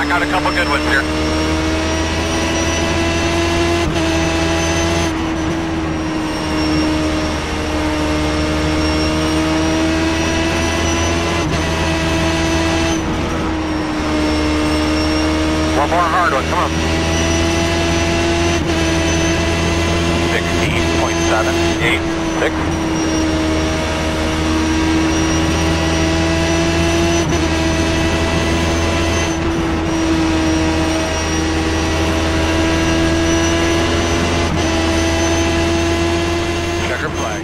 I got a couple good ones here. One more hard one, come on. 16.786. Checker flag.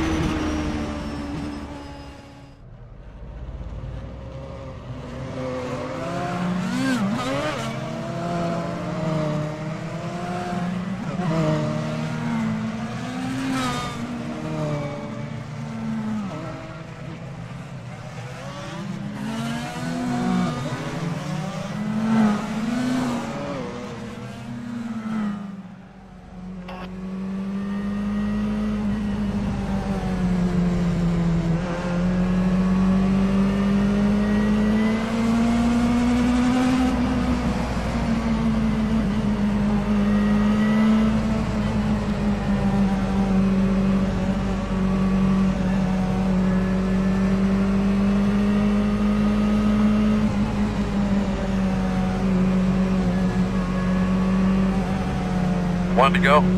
One to go.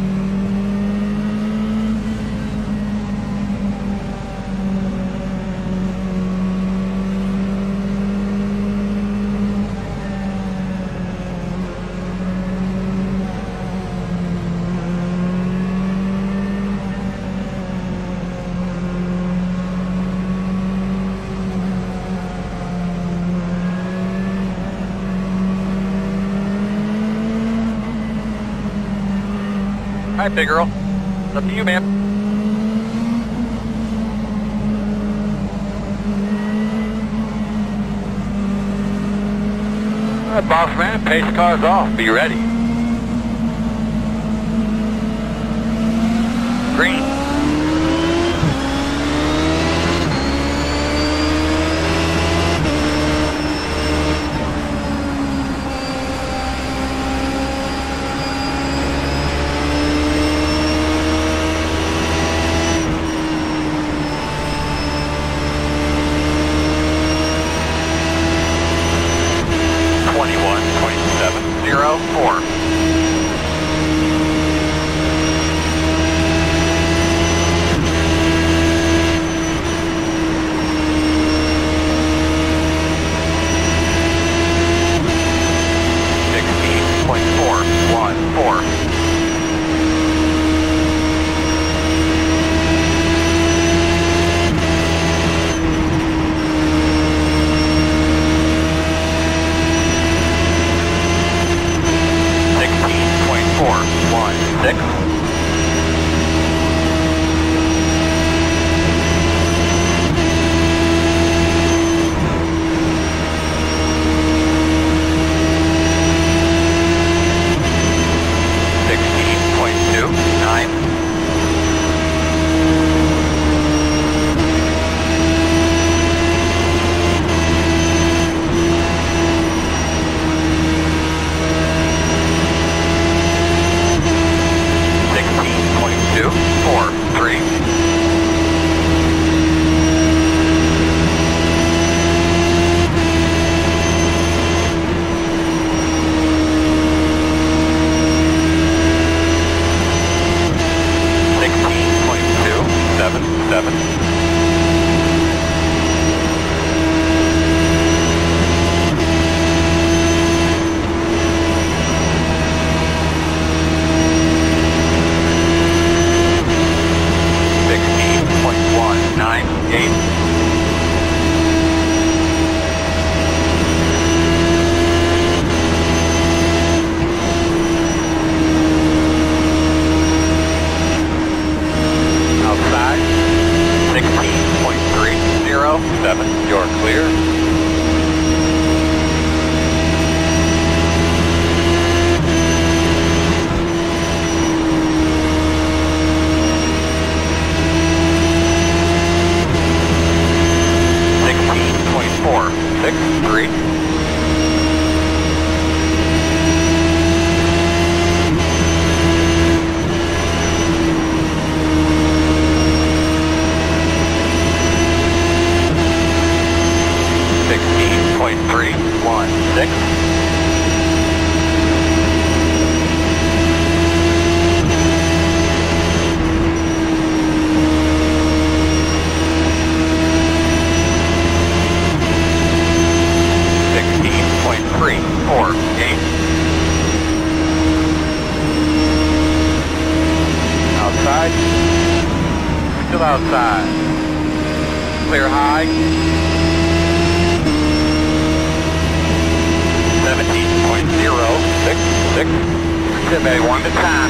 All right, big girl. It's up to you, man. All right, boss man, pace cars off. Be ready. Green. inside. Still outside. Clear high. 17.066. Sit back, 1 to time.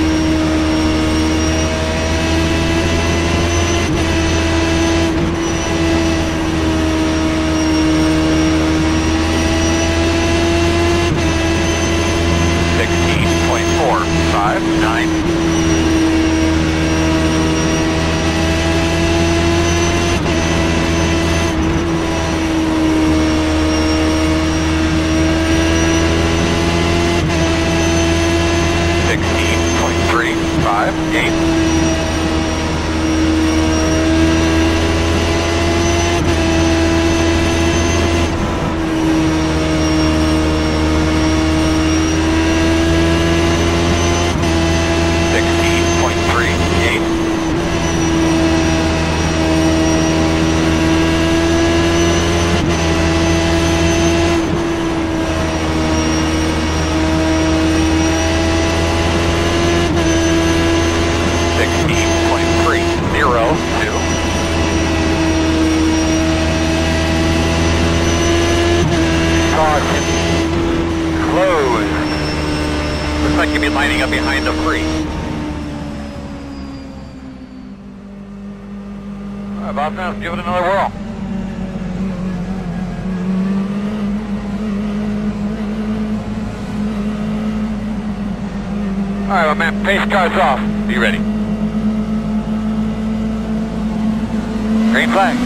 Lining up behind the free. All right, Bob, now give it another whirl. All right, my man, pace car's off. Be ready. Green flag.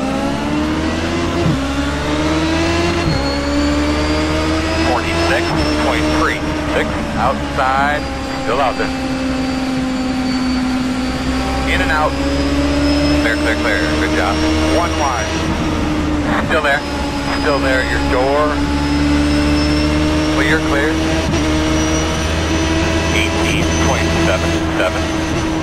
Outside, still out there. In and out. Clear, clear, clear. Good job. 1 wide. Still there. Still there. Your door. Clear, clear. 18.77.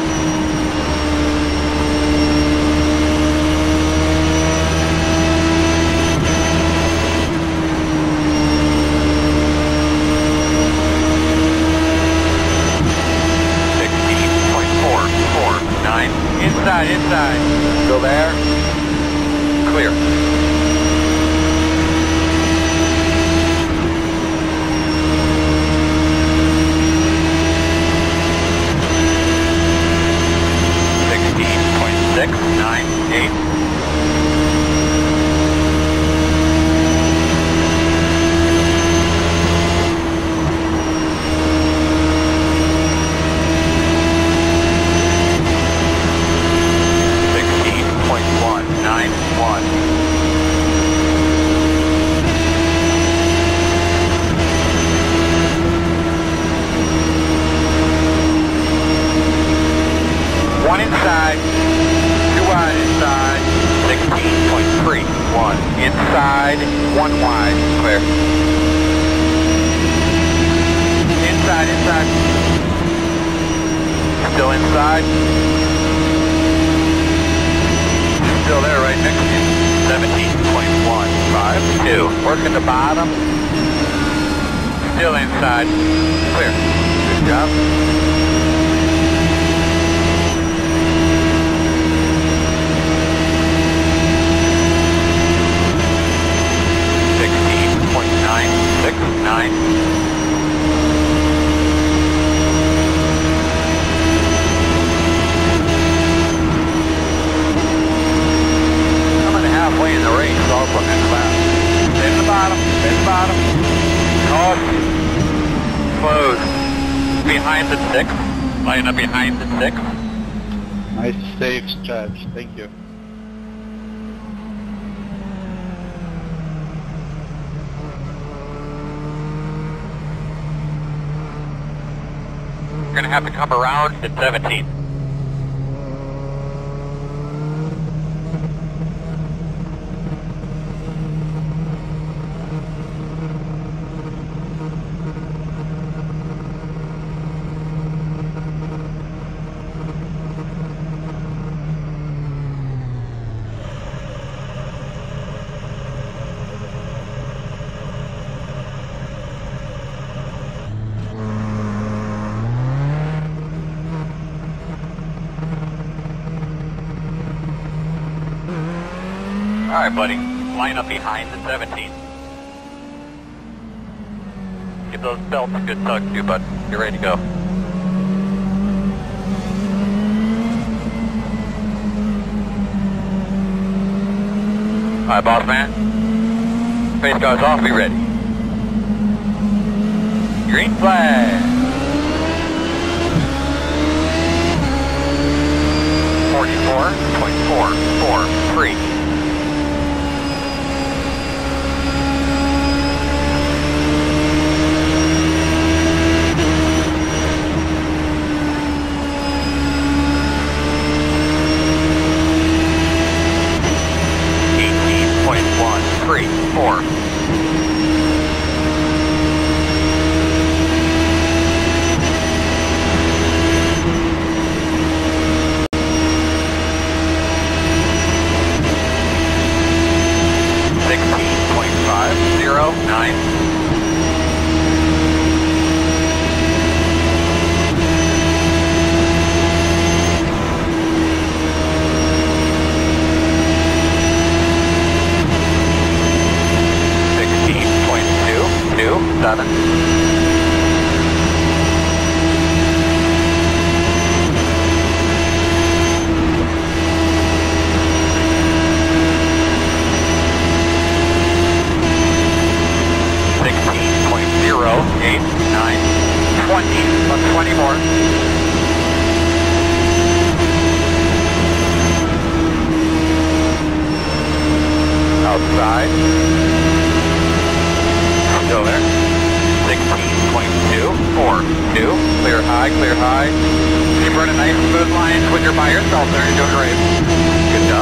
Inside. Still there. Clear. One inside, 2 wide inside, 16.31. Inside, 1 wide, clear. Inside. Still inside. Still there, right next to you. 17.152. Working the bottom. Still inside. Clear. Good job. Halfway in the race, all from that class. In the bottom. Caution. Close. Behind the 6. Line up behind the 6. Nice safe stretch, thank you. You're going to have to come around at 17. Alright, buddy. Line up behind the 17. Give those belts a good tug too, bud. You're ready to go. Alright, boss man. Face guards off, be ready. Green flag. 44.443. Four. 20 more. Outside. Still there. 16.242. Clear high, clear high. You're running nice smooth lines when you're by yourself there. You're doing great. Good job.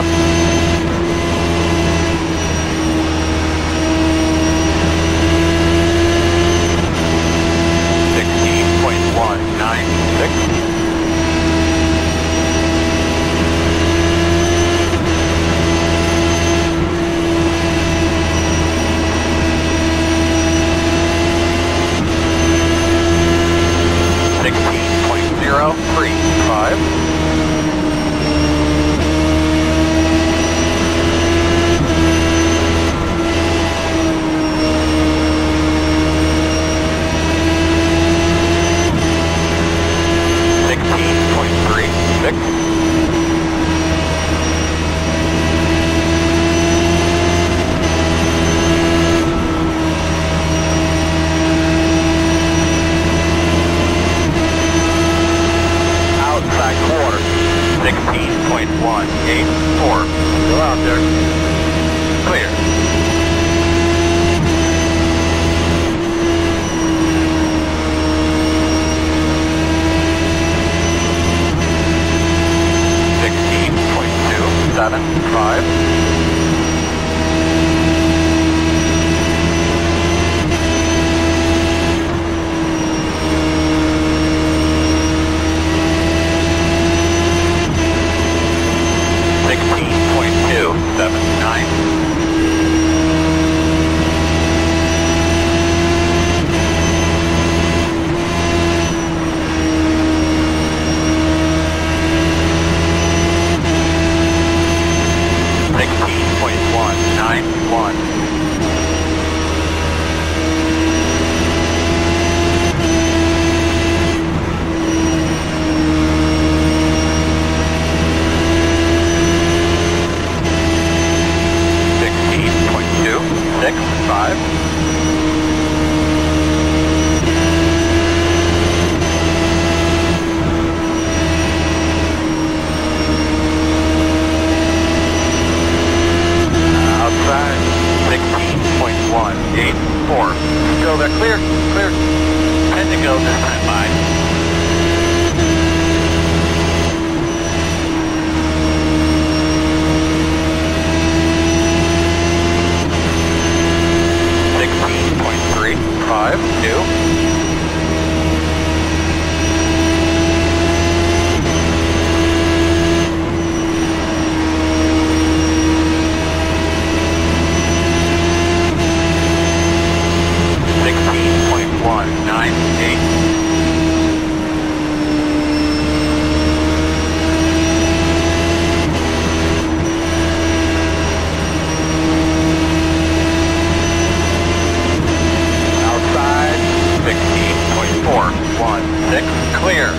Clear.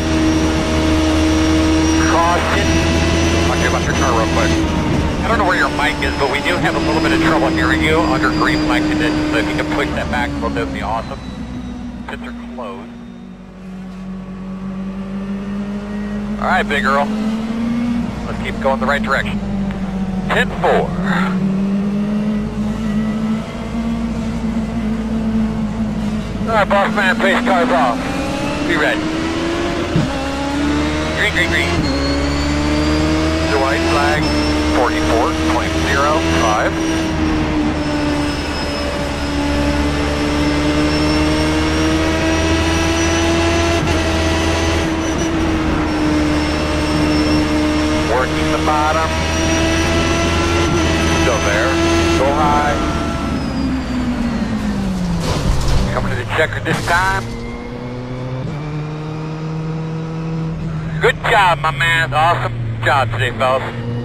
Caution. Talk to you about your car real quick. I don't know where your mic is, but we do have a little bit of trouble hearing you under green flag conditions, so if you can push that back a little bit, would be awesome. Since they're closed. Alright, big girl. Let's keep going the right direction. 10-4. Alright, boss man, pace cars off. Be ready. Green, green, green. The white flag, 44.05. Working the bottom. Still there. Go high. Coming to the checker this time. Good job, my man. Awesome job today, fellas.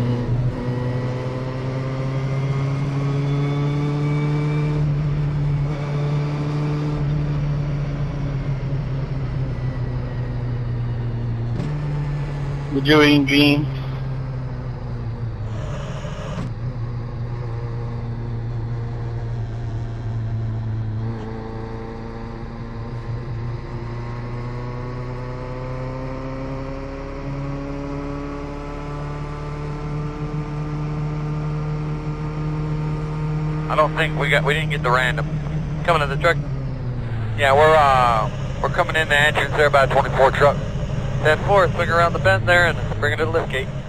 We're doing green. I don't think we didn't get the random. Coming to the truck. Yeah, we're coming in the entrance there by a 24 truck. 10-4, swing around the bend there and bring it to the lift gate.